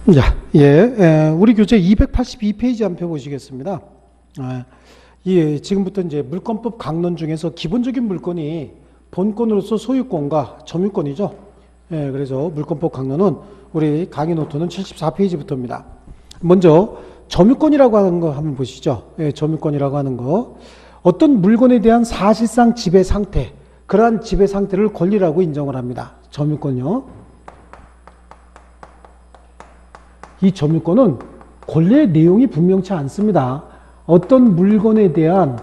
자, 우리 교재 282페이지 한번 펴보시겠습니다. 지금부터 이제 물권법 강론 중에서 기본적인 물권이 본권으로서 소유권과 점유권이죠. 그래서 물권법 강론은 우리 강의 노트는 74페이지부터입니다. 먼저 점유권이라고 하는 거 한번 보시죠. 점유권이라고 하는 거. 어떤 물건에 대한 사실상 지배 상태, 그러한 지배 상태를 권리라고 인정을 합니다. 점유권요. 이 점유권은 권리의 내용이 분명치 않습니다. 어떤 물건에 대한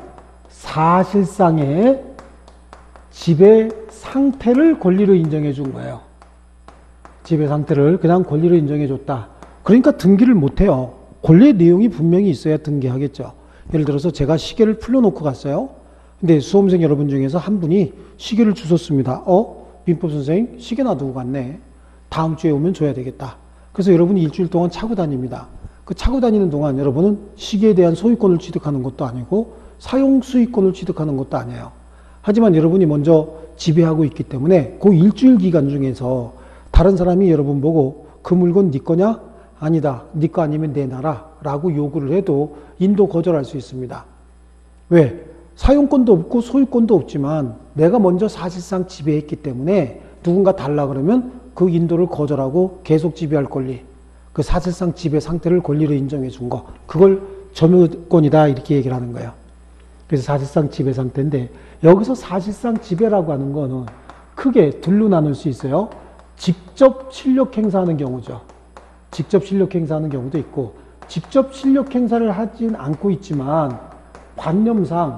사실상의 지배 상태를 권리로 인정해 준 거예요. 지배 상태를 그냥 권리로 인정해 줬다. 그러니까 등기를 못해요. 권리의 내용이 분명히 있어야 등기하겠죠. 예를 들어서 제가 시계를 풀려놓고 갔어요. 근데 수험생 여러분 중에서 한 분이 시계를 주셨습니다. 민법 선생님, 시계 놔두고 갔네. 다음 주에 오면 줘야 되겠다. 그래서 여러분이 일주일 동안 차고 다닙니다. 그 차고 다니는 동안 여러분은 시계에 대한 소유권을 취득하는 것도 아니고 사용 수익권을 취득하는 것도 아니에요. 하지만 여러분이 먼저 지배하고 있기 때문에 그 일주일 기간 중에서 다른 사람이 여러분 보고 그 물건 네 거냐? 아니다. 네 거 아니면 내놔라 라고 요구를 해도 인도 거절할 수 있습니다. 왜? 사용권도 없고 소유권도 없지만 내가 먼저 사실상 지배했기 때문에 누군가 달라 그러면 그 인도를 거절하고 계속 지배할 권리, 그 사실상 지배 상태를 권리로 인정해 준 거, 그걸 점유권이다 이렇게 얘기를 하는 거예요. 그래서 사실상 지배 상태인데 여기서 사실상 지배라고 하는 거는 크게 둘로 나눌 수 있어요. 직접 실력 행사하는 경우죠. 직접 실력 행사하는 경우도 있고 직접 실력 행사를 하진 않고 있지만 관념상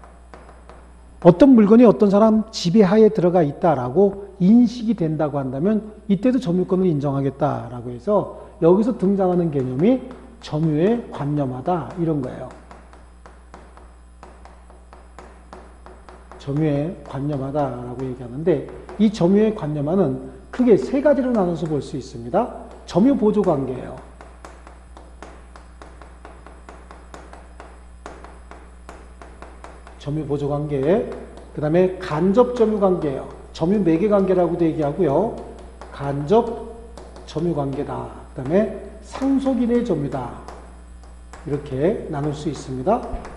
어떤 물건이 어떤 사람 지배하에 들어가 있다라고 인식이 된다고 한다면 이때도 점유권을 인정하겠다라고 해서 여기서 등장하는 개념이 점유에 관념하다 이런 거예요. 점유에 관념하다라고 얘기하는데 이 점유에 관념하는 크게 세 가지로 나눠서 볼 수 있습니다. 점유 보조 관계예요. 점유 보조 관계, 그 다음에 간접 점유 관계예요. 점유 매개 관계라고도 얘기하고요. 간접 점유 관계다. 그 다음에 상속인의 점유다. 이렇게 나눌 수 있습니다.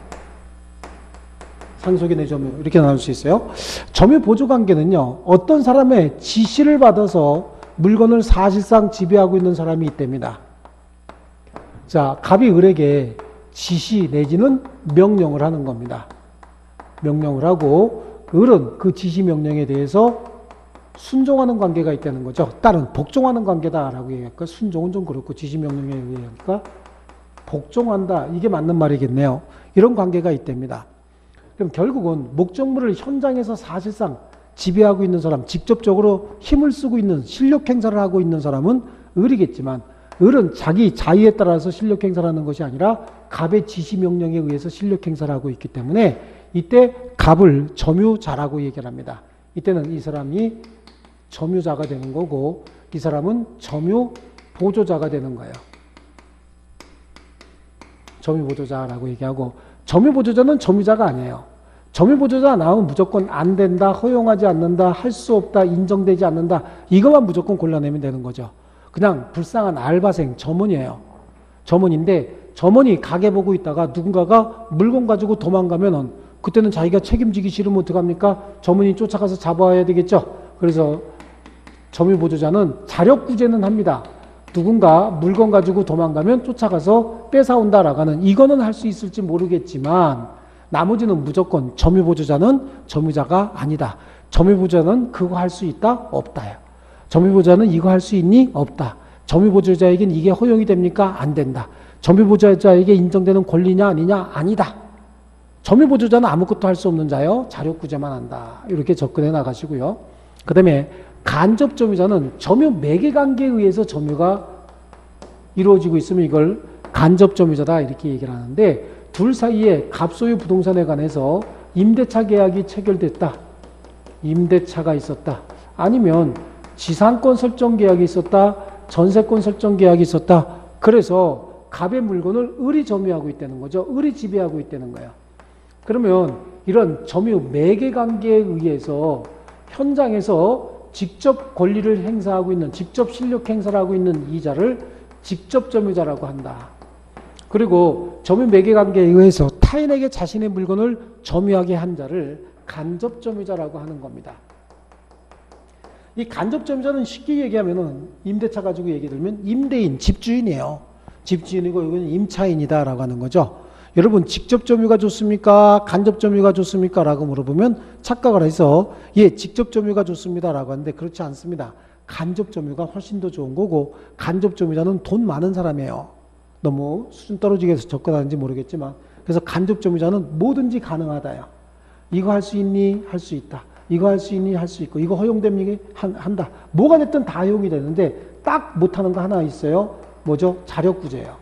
상속인의 점유 이렇게 나눌 수 있어요. 점유 보조 관계는요. 어떤 사람의 지시를 받아서 물건을 사실상 지배하고 있는 사람이 있답니다. 자, 갑이 을에게 지시 내지는 명령을 하는 겁니다. 명령을 하고 을은 그 지시 명령에 대해서 순종하는 관계가 있다는 거죠. 딸은 복종하는 관계다라고 얘기할까? 순종은 좀 그렇고 지시 명령에 의하니까 복종한다. 이게 맞는 말이겠네요. 이런 관계가 있답니다. 그럼 결국은 목적물을 현장에서 사실상 지배하고 있는 사람, 직접적으로 힘을 쓰고 있는 실력 행사를 하고 있는 사람은 을이겠지만 을은 자기 자의에 따라서 실력 행사를 하는 것이 아니라 갑의 지시 명령에 의해서 실력 행사를 하고 있기 때문에 이때 갑을 점유자라고 얘기를 합니다. 이때는 이 사람이 점유자가 되는 거고 이 사람은 점유 보조자가 되는 거예요. 점유 보조자라고 얘기하고 점유 보조자는 점유자가 아니에요. 점유 보조자 나오면 무조건 안 된다, 허용하지 않는다, 할 수 없다, 인정되지 않는다 이것만 무조건 골라내면 되는 거죠. 그냥 불쌍한 알바생, 점원이에요. 점원인데 점원이 가게 보고 있다가 누군가가 물건 가지고 도망가면은 그때는 자기가 책임지기 싫으면 어떡합니까? 점원이 쫓아가서 잡아야 되겠죠. 그래서 점유보조자는 자력구제는 합니다. 누군가 물건 가지고 도망가면 쫓아가서 뺏어온다라고 하는 이거는 할 수 있을지 모르겠지만 나머지는 무조건 점유보조자는 점유자가 아니다. 점유보조자는 그거 할 수 있다? 없다요. 점유보조자는 이거 할 수 있니? 없다. 점유보조자에겐 이게 허용이 됩니까? 안 된다. 점유보조자에게 인정되는 권리냐 아니냐? 아니다. 점유보조자는 아무것도 할 수 없는 자요. 자력구제만 한다. 이렇게 접근해 나가시고요. 그 다음에 간접점유자는 점유 매개관계에 의해서 점유가 이루어지고 있으면 이걸 간접점유자다 이렇게 얘기를 하는데 둘 사이에 갑소유 부동산에 관해서 임대차 계약이 체결됐다. 임대차가 있었다. 아니면 지상권 설정 계약이 있었다. 전세권 설정 계약이 있었다. 그래서 갑의 물건을 을이 점유하고 있다는 거죠. 을이 지배하고 있다는 거예요. 그러면 이런 점유 매개관계에 의해서 현장에서 직접 권리를 행사하고 있는, 직접 실력 행사를 하고 있는 이자를 직접 점유자라고 한다. 그리고 점유 매개 관계에 의해서 타인에게 자신의 물건을 점유하게 한 자를 간접 점유자라고 하는 겁니다. 이 간접 점유자는 쉽게 얘기하면은 임대차 가지고 얘기 들면 임대인, 집주인이에요. 집주인이고 이건 임차인이다라고 하는 거죠. 여러분 직접 점유가 좋습니까? 간접 점유가 좋습니까? 라고 물어보면 착각을 해서 예, 직접 점유가 좋습니다라고 하는데 그렇지 않습니다. 간접 점유가 훨씬 더 좋은 거고 간접 점유자는 돈 많은 사람이에요. 너무 수준 떨어지게 해서 접근하는지 모르겠지만 그래서 간접 점유자는 뭐든지 가능하다요. 이거 할 수 있니? 할 수 있다. 이거 할 수 있니? 할 수 있고 이거 허용됩니까? 한다. 뭐가 됐든 다 허용이 되는데 딱 못하는 거 하나 있어요. 뭐죠? 자력구제예요.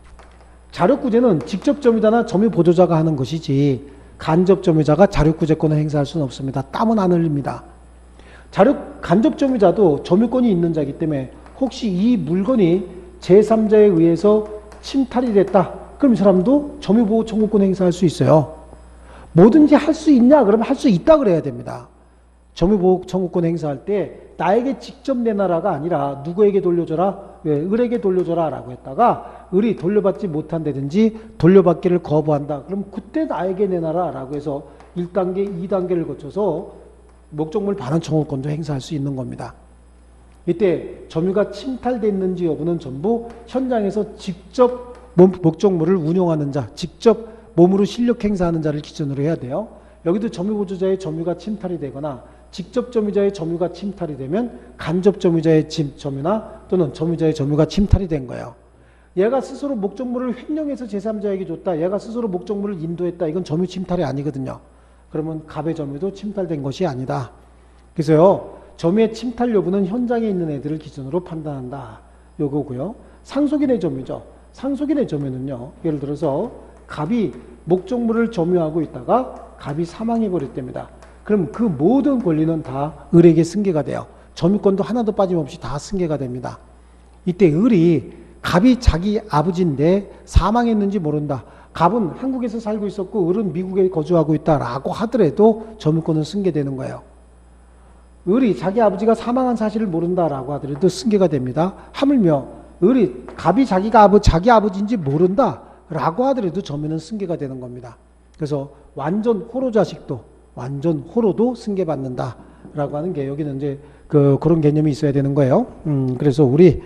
자력구제는 직접 점유자나 점유 보조자가 하는 것이지 간접 점유자가 자력구제권을 행사할 수는 없습니다. 땀은 안 흘립니다. 간접 점유자도 점유권이 있는 자이기 때문에 혹시 이 물건이 제3자에 의해서 침탈이 됐다. 그럼 이 사람도 점유보호 청구권 행사할 수 있어요. 뭐든지 할 수 있냐? 그러면 할 수 있다 그래야 됩니다. 점유보호 청구권 행사할 때 나에게 직접 내놔라가 아니라 누구에게 돌려줘라? 왜? 을에게 돌려줘라 라고 했다가 을이 돌려받지 못한다든지 돌려받기를 거부한다. 그럼 그때 나에게 내놔라 라고 해서 1단계, 2단계를 거쳐서 목적물 반환 청구권도 행사할 수 있는 겁니다. 이때 점유가 침탈됐는지 여부는 전부 현장에서 직접 목적물을 운용하는 자, 직접 몸으로 실력 행사하는 자를 기준으로 해야 돼요. 여기도 점유보조자의 점유가 침탈이 되거나 직접 점유자의 점유가 침탈이 되면 간접 점유자의 점유나 또는 점유자의 점유가 침탈이 된 거예요. 얘가 스스로 목적물을 횡령해서 제3자에게 줬다. 얘가 스스로 목적물을 인도했다. 이건 점유 침탈이 아니거든요. 그러면 갑의 점유도 침탈된 것이 아니다. 그래서요. 점유의 침탈 여부는 현장에 있는 애들을 기준으로 판단한다. 요거고요. 상속인의 점유죠. 상속인의 점유는요. 예를 들어서 갑이 목적물을 점유하고 있다가 갑이 사망해버렸답니다. 그럼 그 모든 권리는 다 을에게 승계가 돼요. 점유권도 하나도 빠짐없이 다 승계가 됩니다. 이때 을이 갑이 자기 아버지인데 사망했는지 모른다. 갑은 한국에서 살고 있었고 을은 미국에 거주하고 있다라고 하더라도 점유권은 승계되는 거예요. 을이 자기 아버지가 사망한 사실을 모른다라고 하더라도 승계가 됩니다. 하물며 을이 갑이 자기 아버지인지 모른다라고 하더라도 점유는 승계가 되는 겁니다. 그래서 완전 호로 자식도 완전 호로도 승계받는다라고 하는 게 여기는 이제 그런 개념이 있어야 되는 거예요. 그래서 우리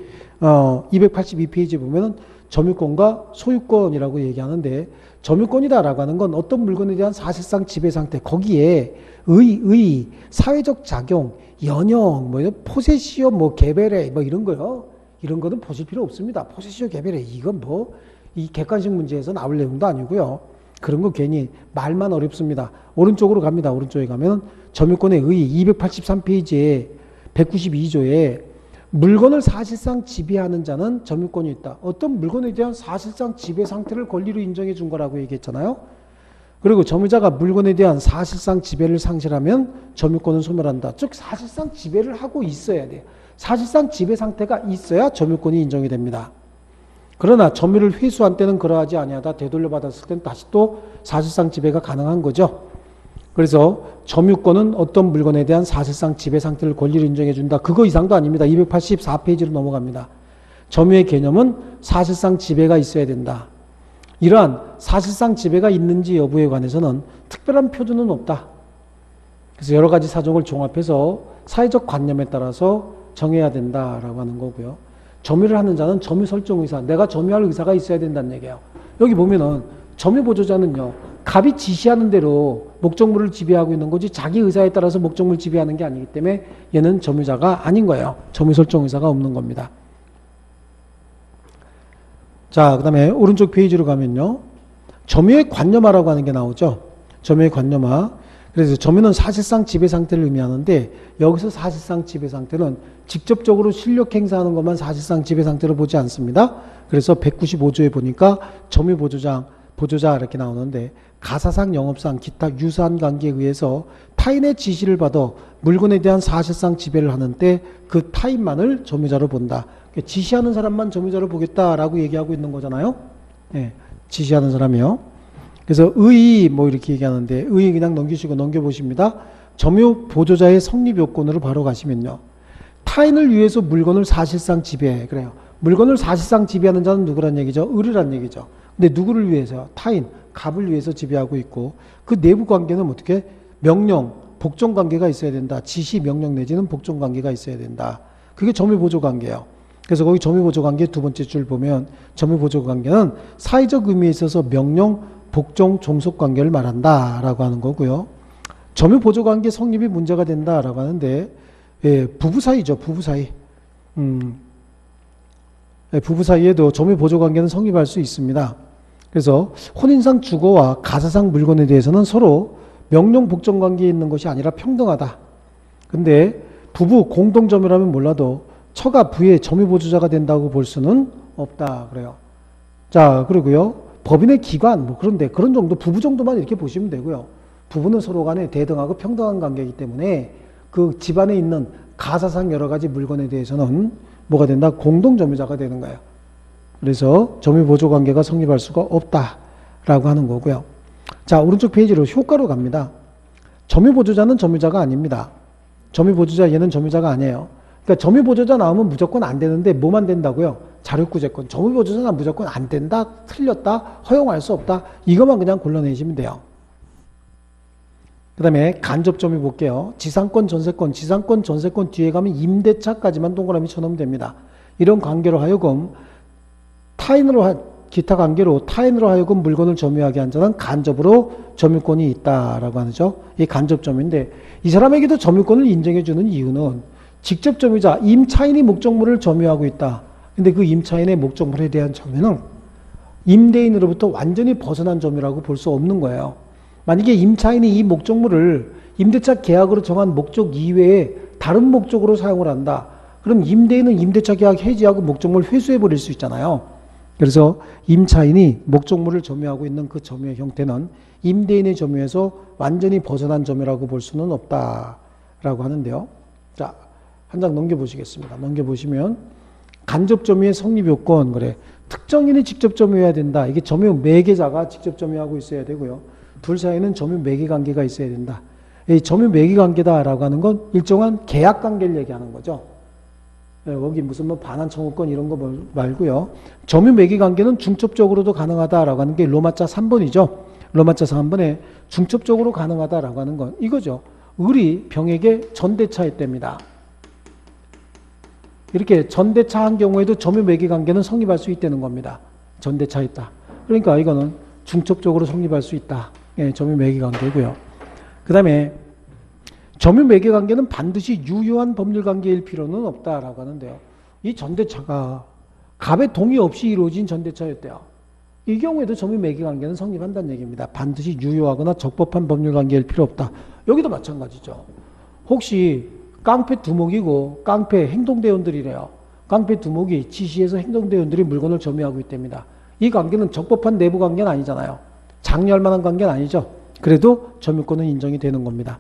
282페이지 보면은 점유권과 소유권이라고 얘기하는데 점유권이다라고 하는 건 어떤 물건에 대한 사실상 지배 상태 거기에 의 사회적 작용 연영 포세시오 개베레 이런 거요. 이런 거는 보실 필요 없습니다. 포세시오 개베레 이건 이 객관식 문제에서 나올 내용도 아니고요. 그런 거 괜히 말만 어렵습니다. 오른쪽으로 갑니다. 오른쪽에 가면 점유권의 의 283페이지에 192조에 물건을 사실상 지배하는 자는 점유권이 있다. 어떤 물건에 대한 사실상 지배 상태를 권리로 인정해 준 거라고 얘기했잖아요. 그리고 점유자가 물건에 대한 사실상 지배를 상실하면 점유권은 소멸한다. 즉 사실상 지배를 하고 있어야 돼요. 사실상 지배 상태가 있어야 점유권이 인정이 됩니다. 그러나 점유를 회수한 때는 그러하지 아니하다. 되돌려받았을 때는 다시 또 사실상 지배가 가능한 거죠. 그래서 점유권은 어떤 물건에 대한 사실상 지배 상태를 권리로 인정해 준다. 그거 이상도 아닙니다. 284페이지로 넘어갑니다. 점유의 개념은 사실상 지배가 있어야 된다. 이러한 사실상 지배가 있는지 여부에 관해서는 특별한 표준은 없다. 그래서 여러 가지 사정을 종합해서 사회적 관념에 따라서 정해야 된다라고 하는 거고요. 점유를 하는 자는 점유 설정 의사, 내가 점유할 의사가 있어야 된다는 얘기예요. 여기 보면은 점유 보조자는요, 갑이 지시하는 대로 목적물을 지배하고 있는 거지 자기 의사에 따라서 목적물을 지배하는 게 아니기 때문에 얘는 점유자가 아닌 거예요. 점유 설정 의사가 없는 겁니다. 자, 그 다음에 오른쪽 페이지로 가면요. 점유의 관념화라고 하는 게 나오죠. 점유의 관념화. 그래서 점유는 사실상 지배 상태를 의미하는데 여기서 사실상 지배 상태는 직접적으로 실력 행사하는 것만 사실상 지배 상태로 보지 않습니다. 그래서 195조에 보니까 점유 보조자 이렇게 나오는데 가사상 영업상 기타 유사한 관계에 의해서 타인의 지시를 받아 물건에 대한 사실상 지배를 하는 때 그 타인만을 점유자로 본다. 지시하는 사람만 점유자로 보겠다라고 얘기하고 있는 거잖아요. 네, 지시하는 사람이요. 그래서 의 이렇게 얘기하는데 의 그냥 넘기시고 넘겨보십니다. 점유 보조자의 성립 요건으로 바로 가시면요. 타인을 위해서 물건을 사실상 지배해. 그래요. 물건을 사실상 지배하는 자는 누구란 얘기죠? 을이란 얘기죠. 근데 누구를 위해서요? 타인, 갑을 위해서 지배하고 있고 그 내부 관계는 어떻게? 명령, 복종 관계가 있어야 된다. 지시, 명령 내지는 복종 관계가 있어야 된다. 그게 점유보조 관계예요. 그래서 거기 점유보조 관계 두 번째 줄 보면 점유보조 관계는 사회적 의미에 있어서 명령, 복종, 종속 관계를 말한다라고 하는 거고요. 점유보조 관계 성립이 문제가 된다라고 하는데 부부 사이죠. 부부 사이. 부부 사이에도 점유보조 관계는 성립할 수 있습니다. 그래서 혼인상 주거와 가사상 물건에 대해서는 서로 명령, 복종 관계에 있는 것이 아니라 평등하다. 근데 부부 공동점유라면 몰라도 처가 부의 점유보조자가 된다고 볼 수는 없다. 그래요. 자, 그리고요. 법인의 기관, 뭐 그런데 그런 정도, 부부 정도만 이렇게 보시면 되고요. 부부는 서로 간에 대등하고 평등한 관계이기 때문에 그 집안에 있는 가사상 여러 가지 물건에 대해서는 뭐가 된다? 공동점유자가 되는 거예요. 그래서 점유보조 관계가 성립할 수가 없다라고 하는 거고요. 자, 오른쪽 페이지로 효과로 갑니다. 점유보조자는 점유자가 아닙니다. 점유보조자 얘는 점유자가 아니에요. 그러니까 점유보조자 나오면 무조건 안 되는데 뭐만 된다고요? 자력구제권. 점유보조자는 무조건 안 된다, 틀렸다, 허용할 수 없다. 이것만 그냥 골라내시면 돼요. 그 다음에 간접점유 볼게요. 지상권, 전세권. 지상권, 전세권 뒤에 가면 임대차까지만 동그라미 쳐놓으면 됩니다. 이런 관계로 하여금 기타 관계로 타인으로 하여금 물건을 점유하게 한 자는 간접으로 점유권이 있다라고 하죠. 이 간접점유인데 이 사람에게도 점유권을 인정해주는 이유는 직접 점유자, 임차인이 목적물을 점유하고 있다. 근데 그 임차인의 목적물에 대한 점유는 임대인으로부터 완전히 벗어난 점유라고 볼 수 없는 거예요. 만약에 임차인이 이 목적물을 임대차 계약으로 정한 목적 이외에 다른 목적으로 사용을 한다. 그럼 임대인은 임대차 계약 해지하고 목적물 회수해버릴 수 있잖아요. 그래서 임차인이 목적물을 점유하고 있는 그 점유의 형태는 임대인의 점유에서 완전히 벗어난 점유라고 볼 수는 없다라고 하는데요. 자, 한 장 넘겨보시겠습니다. 넘겨보시면 간접 점유의 성립 요건, 그래. 특정인이 직접 점유해야 된다. 이게 점유 매개자가 직접 점유하고 있어야 되고요. 둘 사이에는 점유 매개 관계가 있어야 된다. 이 점유 매개 관계다라고 하는 건 일정한 계약 관계를 얘기하는 거죠. 여기 무슨 뭐 반환 청구권 이런 거 말고요. 점유 매개 관계는 중첩적으로도 가능하다라고 하는 게 로마자 3번이죠. 로마자 3번에 중첩적으로 가능하다라고 하는 건 이거죠. 을이 병에게 전대차했답니다. 이렇게 전대차한 경우에도 점유 매개 관계는 성립할 수 있다는 겁니다. 전대차했다. 그러니까 이거는 중첩적으로 성립할 수 있다. 예, 점유 매개 관계고요. 그 다음에 점유 매개 관계는 반드시 유효한 법률 관계일 필요는 없다라고 하는데요. 이 전대차가 갑의 동의 없이 이루어진 전대차였대요. 이 경우에도 점유 매개 관계는 성립한다는 얘기입니다. 반드시 유효하거나 적법한 법률 관계일 필요 없다. 여기도 마찬가지죠. 혹시 깡패 두목이고 깡패 행동대원들이래요. 깡패 두목이 지시해서 행동대원들이 물건을 점유하고 있답니다. 이 관계는 적법한 내부 관계는 아니잖아요. 장려할 만한 관계는 아니죠. 그래도 점유권은 인정이 되는 겁니다.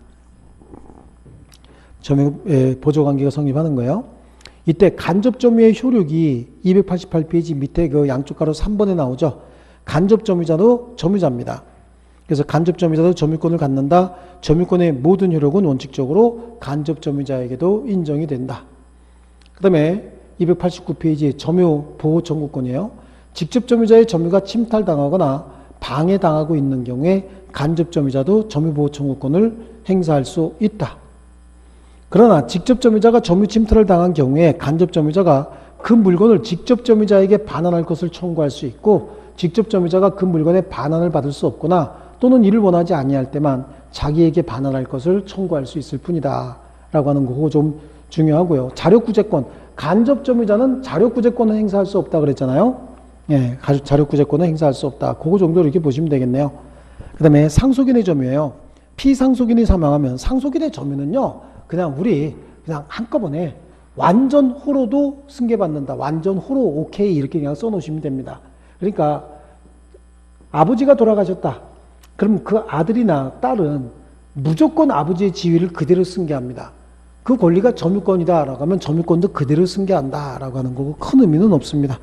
점유 보조 관계가 성립하는 거예요. 이때 간접 점유의 효력이 288페이지 밑에 그 양쪽 가로 3번에 나오죠. 간접 점유자도 점유자입니다. 그래서 간접 점유자도 점유권을 갖는다. 점유권의 모든 효력은 원칙적으로 간접 점유자에게도 인정이 된다. 그 다음에 289페이지 점유 보호 청구권이에요. 직접 점유자의 점유가 침탈당하거나 방해당하고 있는 경우에 간접 점유자도 점유 보호 청구권을 행사할 수 있다. 그러나 직접 점유자가 점유 침탈을 당한 경우에 간접 점유자가 그 물건을 직접 점유자에게 반환할 것을 청구할 수 있고 직접 점유자가 그 물건의 반환을 받을 수 없거나 또는 이를 원하지 아니할 때만 자기에게 반환할 것을 청구할 수 있을 뿐이다 라고 하는 거고 좀 중요하고요. 자력구제권, 간접 점유자는 자력구제권을 행사할 수 없다 그랬잖아요. 예, 자력구제권을 행사할 수 없다. 그거 정도로 이렇게 보시면 되겠네요. 그 다음에 상속인의 점유예요. 피상속인이 사망하면 상속인의 점유는요. 그냥 한꺼번에 완전 호로도 승계받는다. 완전 호로 오케이 이렇게 그냥 써놓으시면 됩니다. 그러니까 아버지가 돌아가셨다. 그럼 그 아들이나 딸은 무조건 아버지의 지위를 그대로 승계합니다. 그 권리가 점유권이다 라고 하면 점유권도 그대로 승계한다 라고 하는 거고 큰 의미는 없습니다.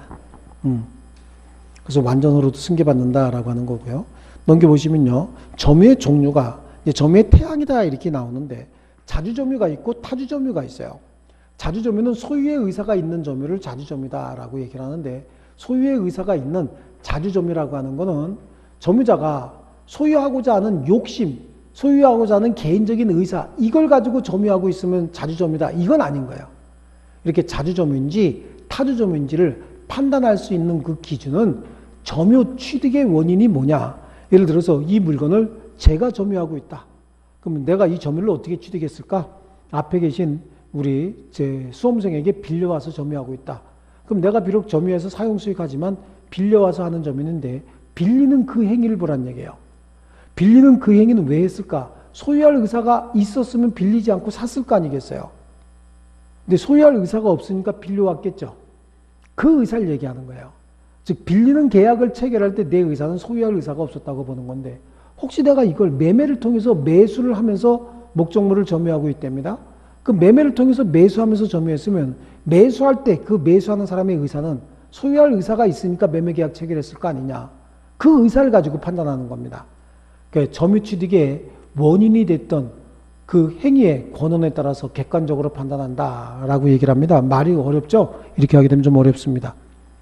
그래서 완전으로도 승계받는다 라고 하는 거고요. 넘겨보시면요. 점유의 종류가 점유의 태양이다 이렇게 나오는데 자주점유가 있고 타주점유가 있어요. 자주점유는 소유의 의사가 있는 점유를 자주점유다라고 얘기를 하는데, 소유의 의사가 있는 자주점유라고 하는 거는 점유자가 소유하고자 하는 욕심, 소유하고자 하는 개인적인 의사, 이걸 가지고 점유하고 있으면 자주점유다, 이건 아닌 거예요. 이렇게 자주점유인지 타주점유인지를 판단할 수 있는 그 기준은 점유 취득의 원인이 뭐냐. 예를 들어서 이 물건을 제가 점유하고 있다. 그러면 내가 이 점유를 어떻게 취득했을까? 앞에 계신 우리 제 수험생에게 빌려와서 점유하고 있다. 그럼 내가 비록 점유해서 사용 수익하지만 빌려와서 하는 점유인데, 빌리는 그 행위를 보란 얘기예요. 빌리는 그 행위는 왜 했을까? 소유할 의사가 있었으면 빌리지 않고 샀을 거 아니겠어요. 근데 소유할 의사가 없으니까 빌려왔겠죠. 그 의사를 얘기하는 거예요. 즉 빌리는 계약을 체결할 때 내 의사는 소유할 의사가 없었다고 보는 건데, 혹시 내가 이걸 매매를 통해서 매수를 하면서 목적물을 점유하고 있답니다. 그 매매를 통해서 매수하면서 점유했으면 매수할 때 그 매수하는 사람의 의사는 소유할 의사가 있으니까 매매계약 체결했을 거 아니냐. 그 의사를 가지고 판단하는 겁니다. 그러니까 점유 취득의 원인이 됐던 그 행위의 권한에 따라서 객관적으로 판단한다라고 얘기를 합니다. 말이 어렵죠? 이렇게 하게 되면 좀 어렵습니다.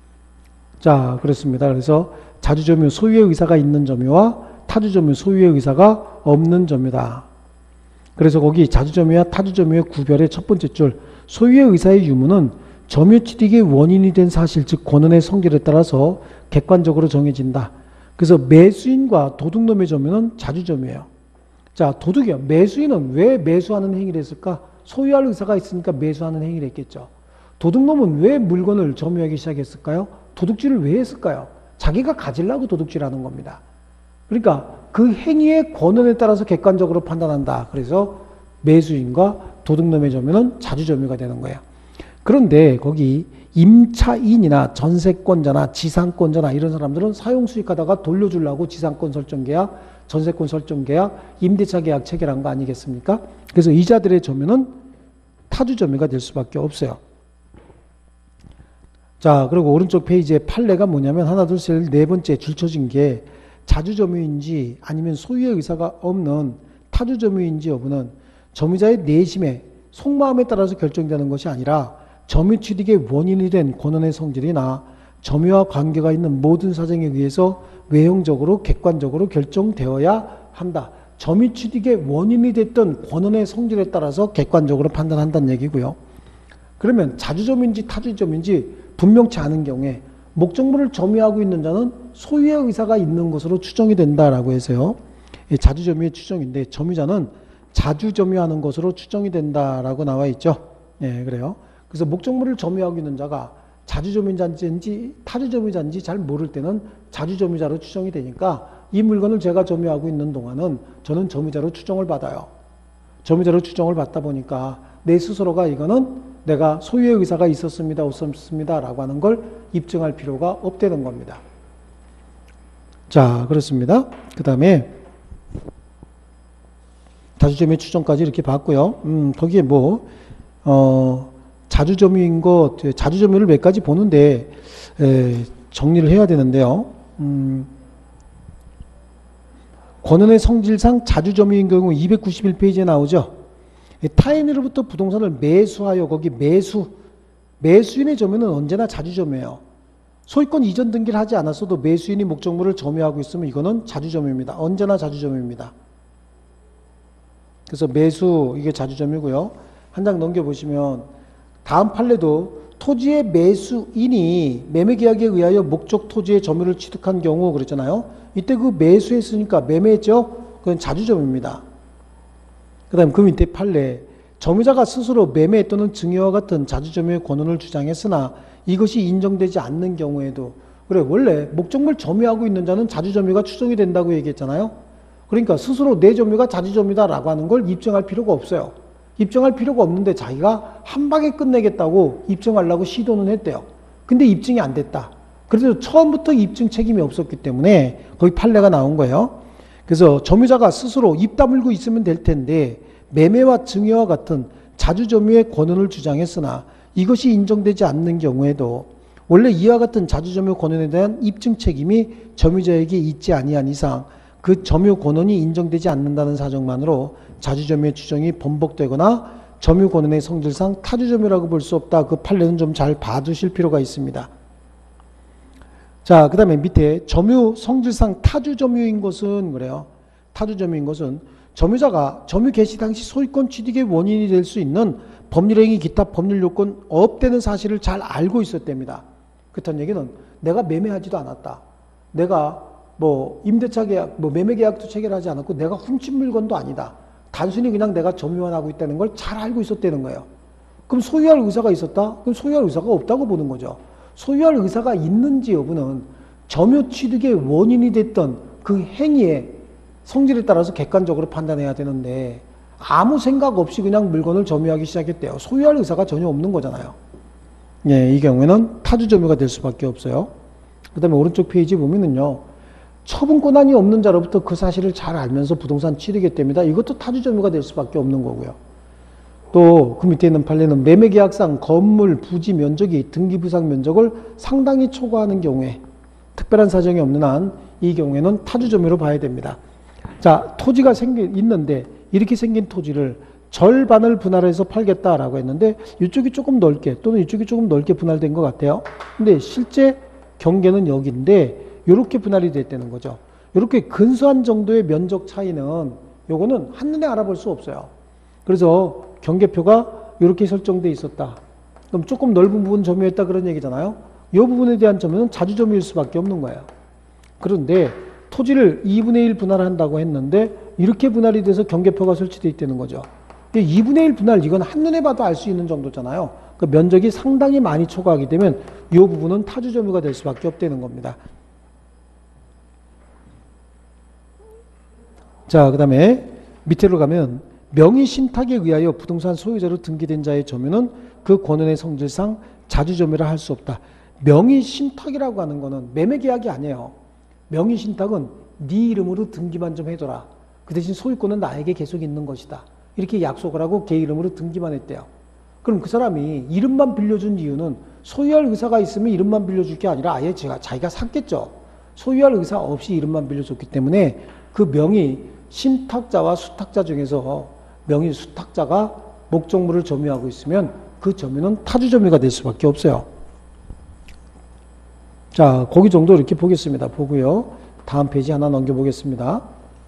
자, 그렇습니다. 그래서 자주점유 소유의 의사가 있는 점유와 타주점유 소유의 의사가 없는 점유다. 그래서 거기 자주점유와 타주점유의 구별의 첫 번째 줄, 소유의 의사의 유무는 점유 취득의 원인이 된 사실, 즉 권한의 성질에 따라서 객관적으로 정해진다. 그래서 매수인과 도둑놈의 점유는 자주점유예요. 자, 도둑이요. 매수인은 왜 매수하는 행위를 했을까? 소유할 의사가 있으니까 매수하는 행위를 했겠죠. 도둑놈은 왜 물건을 점유하기 시작했을까요? 도둑질을 왜 했을까요? 자기가 가지려고 도둑질하는 겁니다. 그러니까 그 행위의 권한에 따라서 객관적으로 판단한다. 그래서 매수인과 도둑놈의 점유는 자주점유가 되는 거예요. 그런데 거기 임차인이나 전세권자나 지상권자나 이런 사람들은 사용수익하다가 돌려주려고 지상권 설정계약, 전세권 설정계약, 임대차 계약 체결한 거 아니겠습니까? 그래서 이자들의 점유는 타주점유가 될 수밖에 없어요. 자, 그리고 오른쪽 페이지에 판례가 뭐냐면 하나, 둘, 셋, 네 번째 줄쳐진 게 자주점유인지 아니면 소유의 의사가 없는 타주점유인지 여부는 점유자의 내심에 속마음에 따라서 결정되는 것이 아니라 점유 취득의 원인이 된 권한의 성질이나 점유와 관계가 있는 모든 사정에 의해서 외형적으로 객관적으로 결정되어야 한다. 점유 취득의 원인이 됐던 권한의 성질에 따라서 객관적으로 판단한다는 얘기고요. 그러면 자주점유인지 타주점유인지 분명치 않은 경우에 목적물을 점유하고 있는 자는 소유의 의사가 있는 것으로 추정이 된다라고 해서요. 자주점유의 추정인데 점유자는 자주점유하는 것으로 추정이 된다라고 나와 있죠. 예, 그래요. 그래서 목적물을 점유하고 있는 자가 자주점유자인지 타주점유자인지 잘 모를 때는 자주점유자로 추정이 되니까 이 물건을 제가 점유하고 있는 동안은 저는 점유자로 추정을 받아요. 점유자로 추정을 받다 보니까 내 스스로가 이거는 내가 소유의 의사가 있었습니다, 없었습니다 라고 하는 걸 입증할 필요가 없다는 겁니다. 자, 그렇습니다. 그 다음에 자주점유의 추정까지 이렇게 봤고요. 거기에 자주점유인 것, 자주점유를 몇 가지 보는데 정리를 해야 되는데요. 권한의 성질상 자주점유인 경우 291페이지에 나오죠. 타인으로부터 부동산을 매수하여 거기 매수인의 점유는 언제나 자주점유예요. 소유권 이전 등기를 하지 않았어도 매수인이 목적물을 점유하고 있으면 이거는 자주점유입니다. 언제나 자주점유입니다. 그래서 매수 이게 자주점유고요. 한 장 넘겨보시면 다음 판례도 토지의 매수인이 매매계약에 의하여 목적 토지의 점유를 취득한 경우 그랬잖아요. 이때 그 매수했으니까 매매했죠. 그건 자주점유입니다. 그 다음 그 밑에 판례 점유자가 스스로 매매 또는 증여와 같은 자주점유의 권한을 주장했으나 이것이 인정되지 않는 경우에도 그래 원래 목적물 점유하고 있는 자는 자주점유가 추정이 된다고 얘기했잖아요. 그러니까 스스로 내 점유가 자주점유다라고 하는 걸 입증할 필요가 없어요. 입증할 필요가 없는데 자기가 한 방에 끝내겠다고 입증하려고 시도는 했대요. 근데 입증이 안 됐다. 그래서 처음부터 입증 책임이 없었기 때문에 거기 판례가 나온 거예요. 그래서 점유자가 스스로 입 다물고 있으면 될 텐데 매매와 증여와 같은 자주점유의 권한을 주장했으나 이것이 인정되지 않는 경우에도 원래 이와 같은 자주점유 권한에 대한 입증 책임이 점유자에게 있지 아니한 이상 그 점유 권한이 인정되지 않는다는 사정만으로 자주점유의 추정이 번복되거나 점유 권한의 성질상 타주점유라고 볼 수 없다. 그 판례는 좀 잘 봐두실 필요가 있습니다. 자, 그 다음에 밑에 점유 성질상 타주점유인 것은 그래요. 타주점유인 것은 점유자가 점유 개시 당시 소유권 취득의 원인이 될 수 있는 법률행위 기타 법률 요건 없다는 사실을 잘 알고 있었답니다. 그렇다는 얘기는 내가 매매하지도 않았다. 내가 뭐 임대차 계약, 뭐 매매 계약도 체결하지 않았고 내가 훔친 물건도 아니다. 단순히 그냥 내가 점유만 하고 있다는 걸 잘 알고 있었다는 거예요. 그럼 소유할 의사가 있었다? 그럼 소유할 의사가 없다고 보는 거죠. 소유할 의사가 있는지 여부는 점유 취득의 원인이 됐던 그 행위의 성질에 따라서 객관적으로 판단해야 되는데 아무 생각 없이 그냥 물건을 점유하기 시작했대요. 소유할 의사가 전혀 없는 거잖아요. 예, 이 경우에는 타주점유가 될 수밖에 없어요. 그 다음에 오른쪽 페이지 보면은요. 처분 권한이 없는 자로부터 그 사실을 잘 알면서 부동산 취득에 됩니다. 이것도 타주점유가 될 수밖에 없는 거고요. 또 그 밑에 있는 판례는 매매계약상 건물, 부지 면적이 등기부상 면적을 상당히 초과하는 경우에 특별한 사정이 없는 한 이 경우에는 타주점유로 봐야 됩니다. 자, 토지가 있는데 이렇게 생긴 토지를 절반을 분할해서 팔겠다라고 했는데 이쪽이 조금 넓게 또는 이쪽이 조금 넓게 분할된 것 같아요. 근데 실제 경계는 여기인데 이렇게 분할이 됐다는 거죠. 이렇게 근소한 정도의 면적 차이는 요거는 한눈에 알아볼 수 없어요. 그래서 경계표가 이렇게 설정돼 있었다. 그럼 조금 넓은 부분 점유했다 그런 얘기잖아요. 이 부분에 대한 점유는 자주점유일 수밖에 없는 거예요. 그런데 토지를 2분의 1 분할한다고 했는데 이렇게 분할이 돼서 경계표가 설치되어 있다는 거죠. 2분의 1 분할 이건 한눈에 봐도 알 수 있는 정도잖아요. 그 면적이 상당히 많이 초과하게 되면 이 부분은 타주점유가 될 수밖에 없다는 겁니다. 자, 그 다음에 밑으로 가면 명의신탁에 의하여 부동산 소유자로 등기된 자의 점유는 그 권한의 성질상 자주점유라 할 수 없다. 명의신탁이라고 하는 거는 매매계약이 아니에요. 명의신탁은 네 이름으로 등기만 좀 해둬라. 그 대신 소유권은 나에게 계속 있는 것이다. 이렇게 약속을 하고 걔 이름으로 등기만 했대요. 그럼 그 사람이 이름만 빌려준 이유는 소유할 의사가 있으면 이름만 빌려줄 게 아니라 아예 자기가 샀겠죠. 소유할 의사 없이 이름만 빌려줬기 때문에 그 명의 신탁자와 수탁자 중에서 명의 수탁자가 목적물을 점유하고 있으면 그 점유는 타주점유가 될 수밖에 없어요. 자, 거기 정도 이렇게 보겠습니다. 보고요. 다음 페이지 하나 넘겨보겠습니다.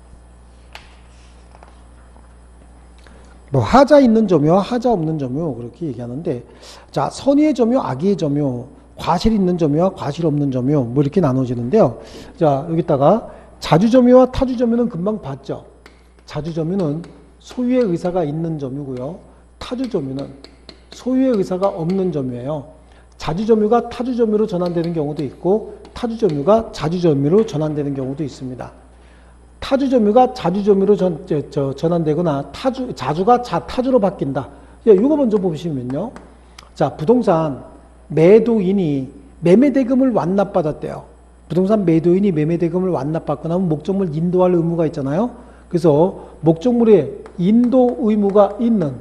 뭐 하자 있는 점유와 하자 없는 점유 그렇게 얘기하는데, 자, 선의의 점유, 악의의 점유, 과실 있는 점유와 과실 없는 점유 뭐 이렇게 나눠지는데요. 자, 여기다가 자주점유와 타주점유는 금방 봤죠. 자주점유는 소유의 의사가 있는 점유고요. 타주점유는 소유의 의사가 없는 점유예요. 자주점유가 타주점유로 전환되는 경우도 있고 타주점유가 자주점유로 전환되는 경우도 있습니다. 타주점유가 자주점유로 전환되거나 자주가 타주로 바뀐다. 이거 먼저 보시면요. 자, 부동산 매도인이 매매대금을 완납받았대요. 부동산 매도인이 매매대금을 완납받고 나면 목적물 인도할 의무가 있잖아요. 그래서 목적물에 인도 의무가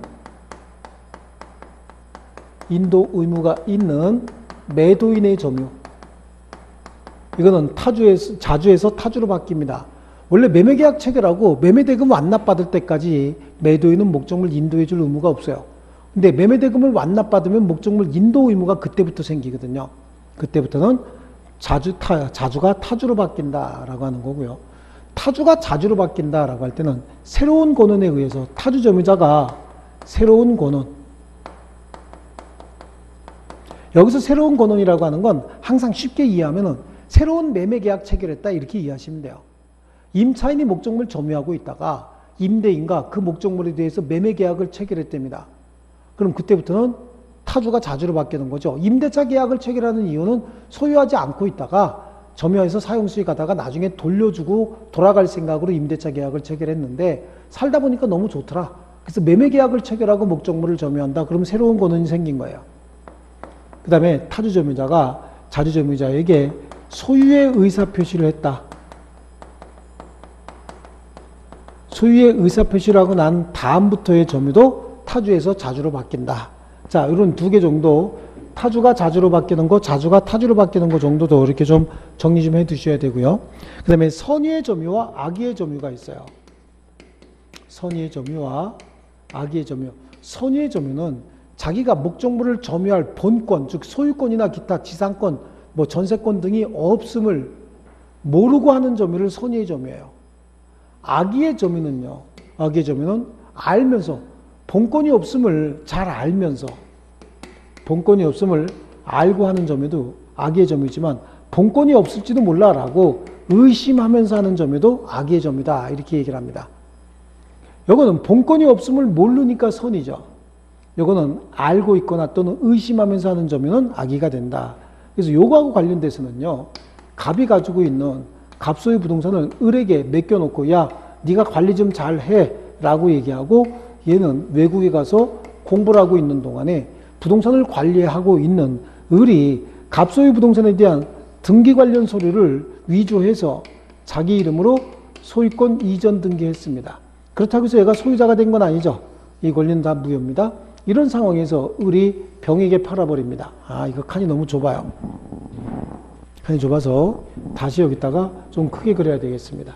있는 매도인의 점유. 이거는 자주에서 타주로 바뀝니다. 원래 매매계약 체결하고 매매대금 완납받을 때까지 매도인은 목적물 인도해 줄 의무가 없어요. 근데 매매대금을 완납받으면 목적물 인도 의무가 그때부터 생기거든요. 그때부터는 자주가 타주로 바뀐다라고 하는 거고요. 타주가 자주로 바뀐다라고 할 때는 새로운 권한에 의해서 타주 점유자가 새로운 권한, 여기서 새로운 권한이라고 하는 건 항상 쉽게 이해하면은 새로운 매매계약 체결했다 이렇게 이해하시면 돼요. 임차인이 목적물 점유하고 있다가 임대인과 그 목적물에 대해서 매매계약을 체결했답니다. 그럼 그때부터는 타주가 자주로 바뀌는 거죠. 임대차 계약을 체결하는 이유는 소유하지 않고 있다가 점유해서 사용수익 가다가 나중에 돌려주고 돌아갈 생각으로 임대차 계약을 체결했는데 살다 보니까 너무 좋더라. 그래서 매매계약을 체결하고 목적물을 점유한다. 그러면 새로운 권한이 생긴 거예요. 그 다음에 타주점유자가 자주점유자에게 소유의 의사표시를 했다. 소유의 의사표시를 하고 난 다음부터의 점유도 타주에서 자주로 바뀐다. 자, 이런 두 개 정도, 타주가 자주로 바뀌는 거, 자주가 타주로 바뀌는 거 정도도 이렇게 좀 정리 좀 해 두셔야 되고요. 그 다음에 선의의 점유와 악의의 점유가 있어요. 선의의 점유와 악의의 점유. 선의의 점유는 자기가 목적물을 점유할 본권, 즉 소유권이나 기타 지상권, 뭐 전세권 등이 없음을 모르고 하는 점유를 선의의 점유예요. 악의의 점유는요. 악의의 점유는 알면서 본권이 없음을 잘 알면서 본권이 없음을 알고 하는 점유도 악의의 점유지만 본권이 없을지도 몰라라고 의심하면서 하는 점유도 악의의 점유다. 이렇게 얘기를 합니다. 이거는 본권이 없음을 모르니까 선이죠. 이거는 알고 있거나 또는 의심하면서 하는 점유는 악의가 된다. 그래서 요거하고 관련돼서는요. 갑이 가지고 있는 갑소유 부동산을 을에게 맡겨놓고 야 네가 관리 좀 잘해 라고 얘기하고 얘는 외국에 가서 공부를 하고 있는 동안에 부동산을 관리하고 있는 을이 갑소유 부동산에 대한 등기 관련 서류를 위조해서 자기 이름으로 소유권 이전 등기했습니다. 그렇다고 해서 얘가 소유자가 된 건 아니죠. 이 권리는 다 무효입니다. 이런 상황에서 을이 병에게 팔아버립니다. 아, 이거 칸이 너무 좁아요. 칸이 좁아서 다시 여기다가 좀 크게 그려야 되겠습니다.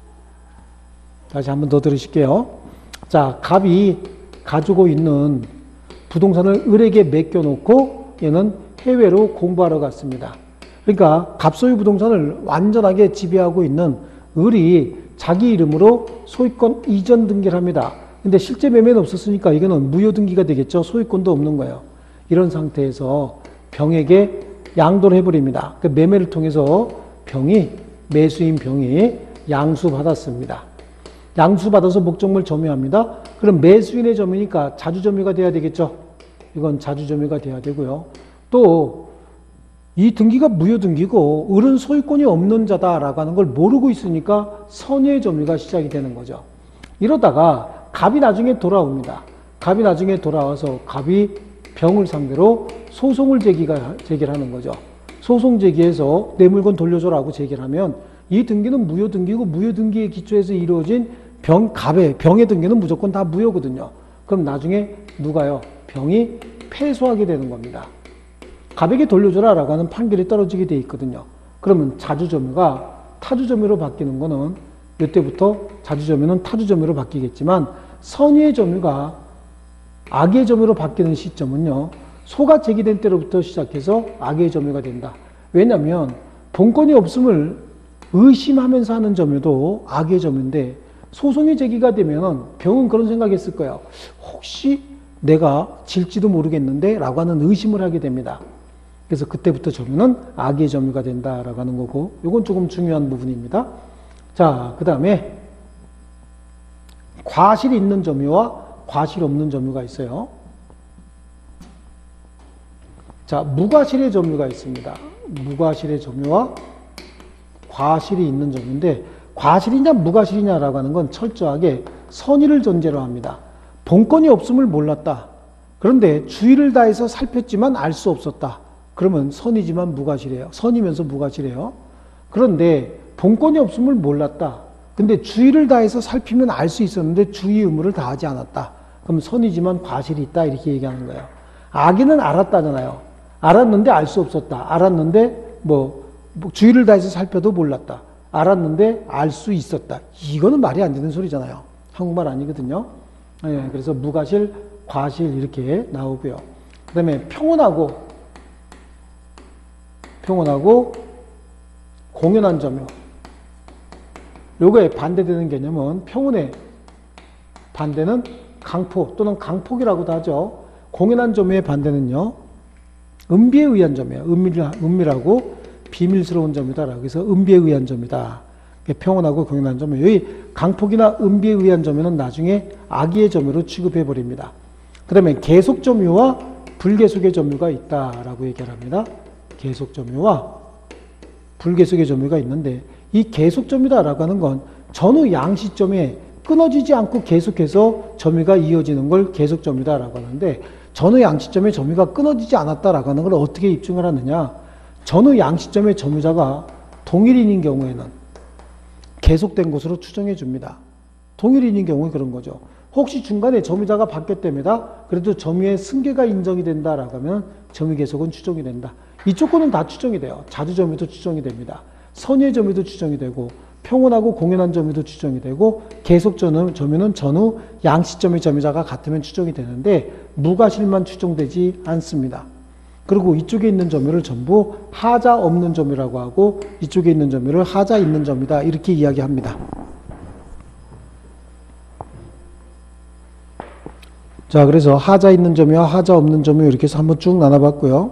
다시 한번 더 들으실게요. 자, 갑이 가지고 있는 부동산을 을에게 맡겨놓고 얘는 해외로 공부하러 갔습니다. 그러니까 갑소유 부동산을 완전하게 지배하고 있는 을이 자기 이름으로 소유권 이전 등기를 합니다. 근데 실제 매매는 없었으니까 이거는 무효 등기가 되겠죠. 소유권도 없는 거예요. 이런 상태에서 병에게 양도를 해버립니다. 그 매매를 통해서 매수인 병이 양수받았습니다. 양수받아서 목적물 점유합니다. 그럼 매수인의 점유니까 자주점유가 돼야 되겠죠. 이건 자주점유가 돼야 되고요. 또 이 등기가 무효 등기고 을은 소유권이 없는 자다라고 하는 걸 모르고 있으니까 선의의 점유가 시작이 되는 거죠. 이러다가 갑이 나중에 돌아옵니다. 갑이 나중에 돌아와서 갑이 병을 상대로 소송을 제기를 하는 거죠. 소송 제기해서 내 물건 돌려줘라고 제기를 하면 이 등기는 무효 등기고 무효 등기에 기초해서 이루어진 병의 등기는 무조건 다 무효거든요. 그럼 나중에 누가요? 병이 패소하게 되는 겁니다. 갑에게 돌려줘라 라고 하는 판결이 떨어지게 돼 있거든요. 그러면 자주점유가 타주점유로 바뀌는 거는 이때부터 자주점유는 타주점유로 바뀌겠지만 선의의 점유가 악의 점유로 바뀌는 시점은요. 소가 제기된 때로부터 시작해서 악의 점유가 된다. 왜냐하면 본권이 없음을 의심하면서 하는 점유도 악의 점유인데 소송이 제기가 되면 병은 그런 생각했을 거예요. 혹시 내가 질지도 모르겠는데 라고 하는 의심을 하게 됩니다. 그래서 그때부터 점유는 악의 점유가 된다라고 하는 거고 이건 조금 중요한 부분입니다. 자, 그 다음에 과실이 있는 점유와 과실 없는 점유가 있어요. 자, 무과실의 점유가 있습니다. 무과실의 점유와 과실이 있는 점유인데 과실이냐 무과실이냐라고 하는 건 철저하게 선의를 전제로 합니다. 본권이 없음을 몰랐다. 그런데 주의를 다해서 살폈지만 알 수 없었다. 그러면 선이지만 무과실이에요. 선이면서 무과실이에요. 그런데 본권이 없음을 몰랐다. 근데 주의를 다해서 살피면 알 수 있었는데 주의 의무를 다하지 않았다. 그럼 선이지만 과실이 있다. 이렇게 얘기하는 거예요. 악의는 알았다잖아요. 알았는데 알 수 없었다. 알았는데 주의를 다해서 살펴도 몰랐다. 알았는데 알 수 있었다. 이거는 말이 안 되는 소리잖아요. 한국말 아니거든요. 네, 그래서 무과실, 과실 이렇게 나오고요. 그 다음에 평온하고 공연한 점유. 요거에 반대되는 개념은 평온의 반대는 강포 또는 강폭이라고도 하죠. 공연한 점유의 반대는요. 은비에 의한 점이에요. 은밀하고 비밀스러운 점이다. 그래서 은비에 의한 점이다. 평온하고 공연한 점유. 여기 강폭이나 은비에 의한 점유는 나중에 악의의 점유로 취급해버립니다. 그 다음에 계속점유와 불계속의 점유가 있다라고 얘기를 합니다. 계속점유와 불계속의 점유가 있는데 이 계속점유다라고 하는 건 전후 양시점에 끊어지지 않고 계속해서 점유가 이어지는 걸 계속점유다라고 하는데 전후 양시점에 점유가 끊어지지 않았다라고 하는 걸 어떻게 입증을 하느냐. 전후 양시점의 점유자가 동일인인 경우에는 계속된 것으로 추정해 줍니다. 동일인인 경우에 그런 거죠. 혹시 중간에 점유자가 바뀌었답니다. 그래도 점유의 승계가 인정이 된다라고 하면 점유 계속은 추정이 된다. 이 조건은 다 추정이 돼요. 자주점유도 추정이 됩니다. 선의의 점유도 추정이 되고 평온하고 공연한 점유도 추정이 되고 계속 점유는 전후 양시점의 점유자가 같으면 추정이 되는데 무과실만 추정되지 않습니다. 그리고 이쪽에 있는 점유를 전부 하자 없는 점유라고 하고 이쪽에 있는 점유를 하자 있는 점유다 이렇게 이야기합니다. 자, 그래서 하자 있는 점유와 하자 없는 점유 이렇게 해서 한번 쭉 나눠봤고요.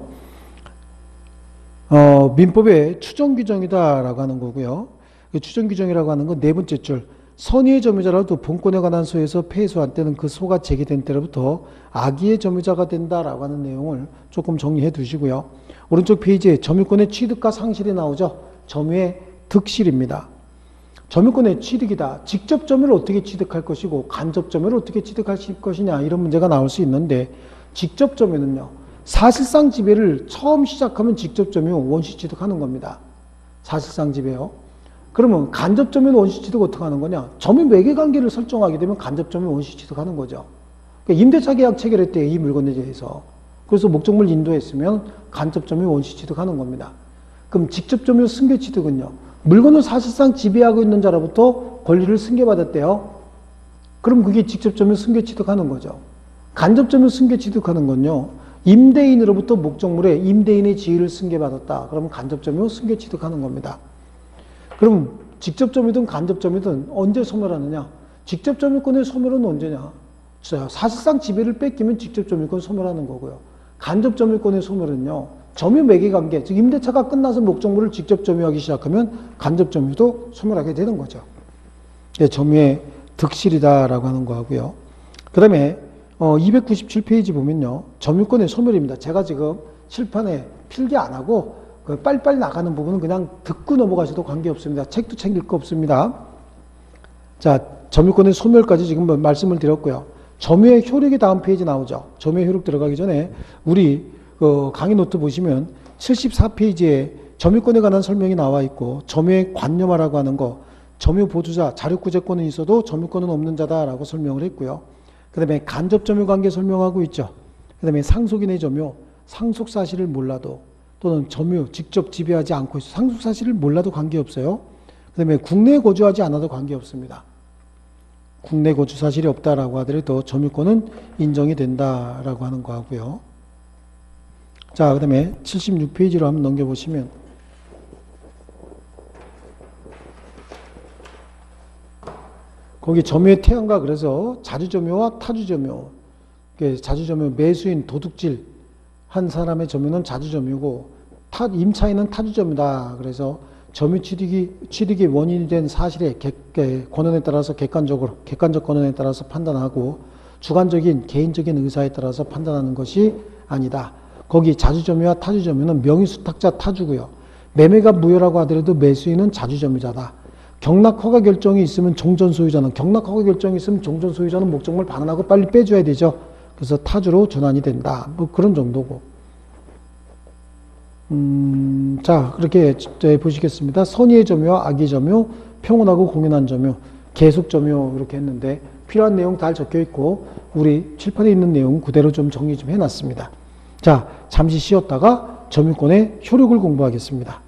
민법의 추정규정이다라고 하는 거고요. 추정규정이라고 하는 건 네 번째 줄. 선의의 점유자라도 본권에 관한 소에서 패소한 때는 그 소가 제기된 때로부터 악의의 점유자가 된다라고 하는 내용을 조금 정리해 두시고요. 오른쪽 페이지에 점유권의 취득과 상실이 나오죠. 점유의 득실입니다. 점유권의 취득이다. 직접 점유를 어떻게 취득할 것이고 간접 점유를 어떻게 취득할 것이냐 이런 문제가 나올 수 있는데 직접 점유는요. 사실상 지배를 처음 시작하면 직접 점유 원시 취득하는 겁니다. 사실상 지배요. 그러면 간접 점유는 원시 취득 어떻게 하는 거냐? 점유 매개 관계를 설정하게 되면 간접 점유 원시 취득하는 거죠. 그러니까 임대차 계약 체결했대요. 이 물건에 대해서. 그래서 목적물 인도했으면 간접 점유 원시 취득하는 겁니다. 그럼 직접 점유 승계 취득은요. 물건을 사실상 지배하고 있는 자로부터 권리를 승계받았대요. 그럼 그게 직접 점유 승계 취득하는 거죠. 간접 점유 승계 취득하는 건요. 임대인으로부터 목적물에 임대인의 지위를 승계받았다. 그러면 간접 점유 승계 취득하는 겁니다. 그럼 직접 점유든 간접 점유든 언제 소멸하느냐? 직접 점유권의 소멸은 언제냐? 사실상 지배를 뺏기면 직접 점유권 소멸하는 거고요. 간접 점유권의 소멸은요. 점유 매개 관계, 즉 임대차가 끝나서 목적물을 직접 점유하기 시작하면 간접 점유도 소멸하게 되는 거죠. 점유의 득실이다라고 하는 거하고요. 그 다음에 297페이지 보면요. 점유권의 소멸입니다. 제가 지금 칠판에 필기 안 하고 빨리빨리 나가는 부분은 그냥 듣고 넘어가셔도 관계없습니다. 책도 챙길 거 없습니다. 자, 점유권의 소멸까지 지금 말씀을 드렸고요. 점유의 효력이 다음 페이지 나오죠. 점유의 효력 들어가기 전에 우리 강의 노트 보시면 74페이지에 점유권에 관한 설명이 나와 있고 점유의 관념화라고 하는 거 점유 보조자 자력구제권은 있어도 점유권은 없는 자다라고 설명을 했고요. 그 다음에 간접 점유 관계 설명하고 있죠. 그 다음에 상속인의 점유 상속 사실을 몰라도 또는 점유 직접 지배하지 않고 있어 상속 사실을 몰라도 관계없어요. 그 다음에 국내에 거주하지 않아도 관계없습니다. 국내 거주 사실이 없다라고 하더라도 점유권은 인정이 된다라고 하는 거 하고요. 자, 그 다음에 76페이지로 한번 넘겨보시면 거기 점유의 태양과 그래서 자주점유와 타주점유 자주점유 매수인 도둑질 한 사람의 점유는 자주점유고 임차인은 타주점유다. 그래서 점유 취득이 원인이 된 사실의 권한에 따라서 객관적 권한에 따라서 판단하고 주관적인 개인적인 의사에 따라서 판단하는 것이 아니다. 거기 자주점유와 타주점유는 명의수탁자 타주고요. 매매가 무효라고 하더라도 매수인은 자주점유자다. 경락허가 결정이 있으면 종전소유자는 경락허가 결정이 있으면 종전소유자는 목적물 반환하고 빨리 빼줘야 되죠. 그래서 타주로 전환이 된다. 뭐 그런 정도고. 자, 그렇게 보시겠습니다. 선의의 점유와 악의 점유, 평온하고 공연한 점유, 계속 점유 이렇게 했는데 필요한 내용 다 적혀 있고 우리 칠판에 있는 내용 그대로 좀 정리 좀 해놨습니다. 자, 잠시 쉬었다가 점유권의 효력을 공부하겠습니다.